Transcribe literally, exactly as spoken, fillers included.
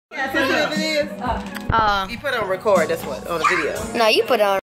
Yeah, see what it is? Uh, you put on record, that's what, on the video. No, you put on